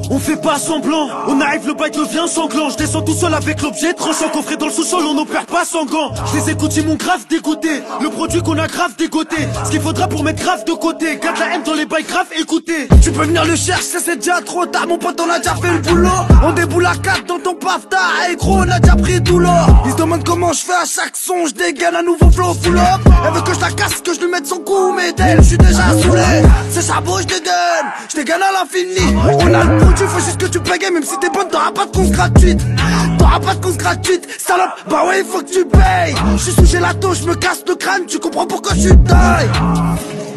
On fait pas semblant, on arrive, le bike devient sanglant. Je descends tout seul avec l'objet tranchant, coffré dans le sous-sol, on n'opère pas sans gants. Je les écoute, ils m'ont grave dégoûté. Le produit qu'on a grave dégoté. Ce qu'il faudra pour mettre grave de côté. Garde la haine dans les bails grave écoutés. Tu peux venir le chercher, c'est déjà trop tard. Mon pote, on a déjà fait le boulot. On déboule à 4 dans ton pafta. Et gros, on a déjà pris tout l'or. Ils se demandent comment je fais à chaque son. Je dégaine un nouveau flow full up. Elle veut que je la casse, que je lui mette son coup. Mais d'elle, je suis déjà saoulé. C'est sabot, je dégaine à l'infini. On a le produit, faut juste que tu payes. Même si t'es bonne, t'auras pas de cons gratuite. T'auras pas de cons gratuite, salope. Bah ouais, il faut que tu payes. Je suis sous gelato, je me casse le crâne. Tu comprends pourquoi je suis taille.